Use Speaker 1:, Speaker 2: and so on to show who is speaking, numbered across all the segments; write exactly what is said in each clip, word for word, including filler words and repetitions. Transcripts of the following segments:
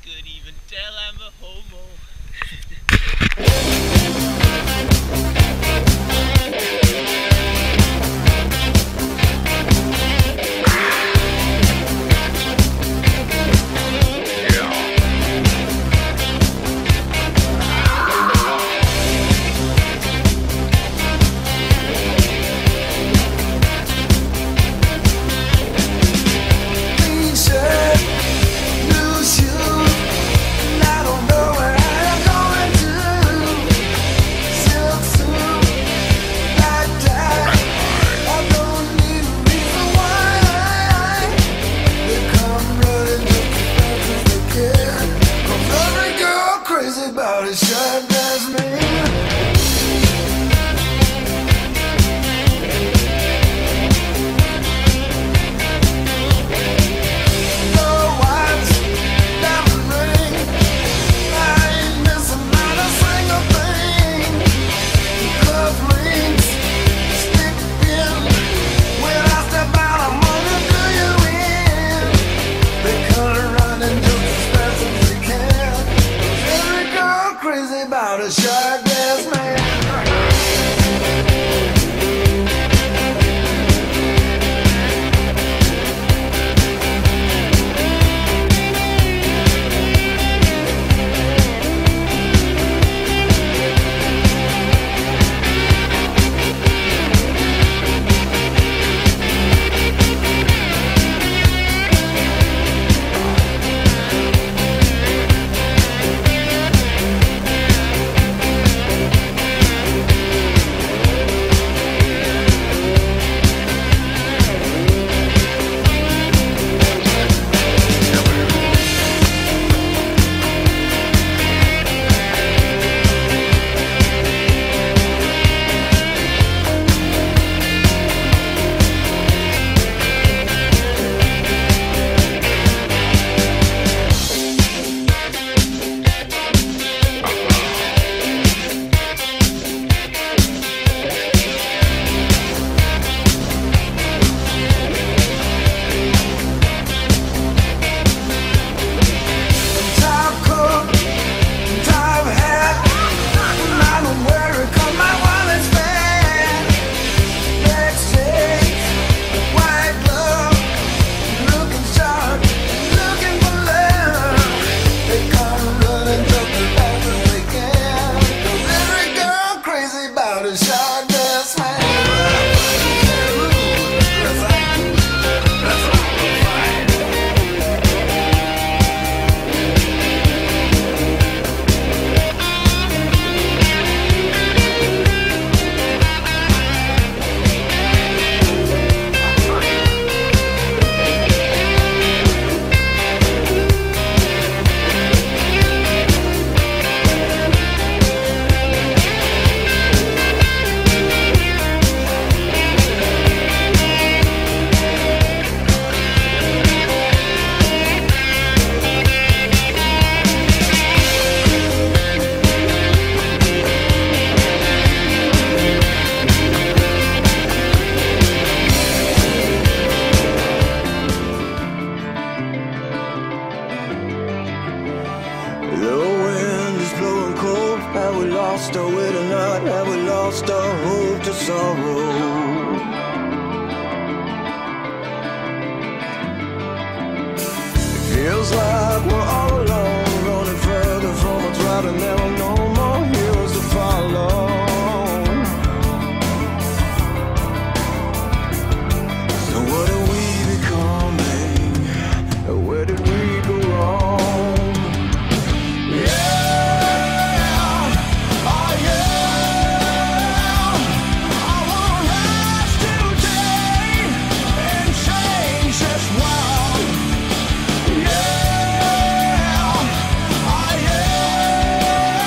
Speaker 1: could even tell I'm a homo.
Speaker 2: About a shirt that's me. About a shark that's man.
Speaker 3: Have we lost our way tonight? Have we lost our hope to sorrow? It feels like we're all alone, running further from what's right, and there are no more heroes to follow. So what are we becoming? Where did we go wrong? Yeah. Yeah.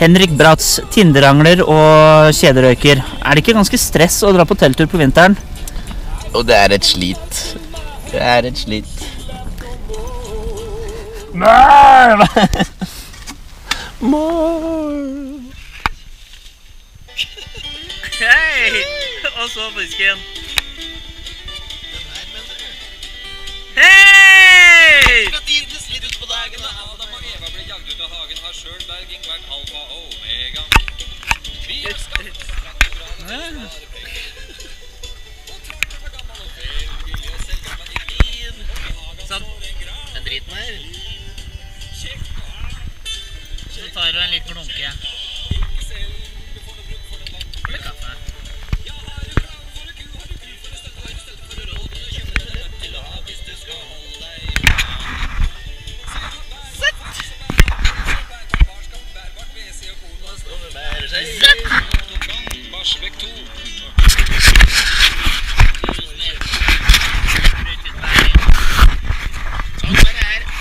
Speaker 4: Henrik Bratz, tinderangler og kjederøyker. Er det ikke ganske stress å dra på telttur på vinteren?
Speaker 5: Og det er et slit. Det er et slit.
Speaker 4: Mør!
Speaker 1: Hei! Og så fisken. Hei!
Speaker 6: Litt ut på dagen, da. Adam og Eva ble jagd ut av hagen. Har selv Berging vært alfa og omega. Vi er skapt fra
Speaker 1: Sånn. Den driten her. Så tar du en liten klunke. Med kaffe.
Speaker 6: Barsebekk to.
Speaker 1: Sånn er det her.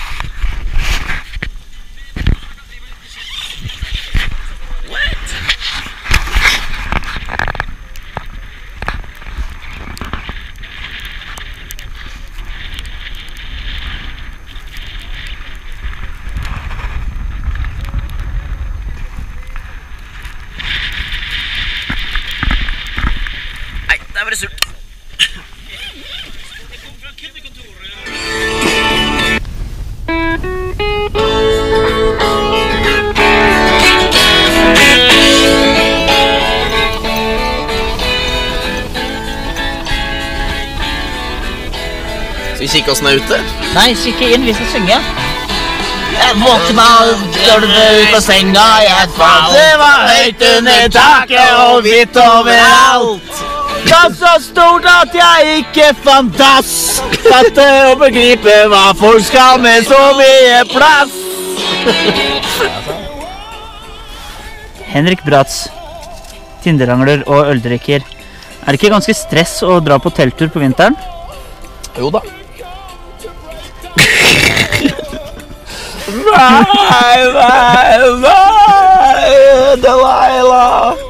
Speaker 1: What? Nei, der var det surt.
Speaker 5: Skal vi kikke oss ned ute?
Speaker 4: Nei, kikke inn, vi skal synge. Jeg våkna gulvet ut av senga, jeg falt. Det var høyt under taket og hvitt overalt. Det var så stort at jeg ikke fant dass. Fatte og begripe hva folk skal med så mye plass. Henrik Bratz, tinderangler og øldrikker. Er det ikke ganske stress å dra på telttur på vinteren?
Speaker 5: Jo da.
Speaker 4: Nei, nei, nei, Delilah.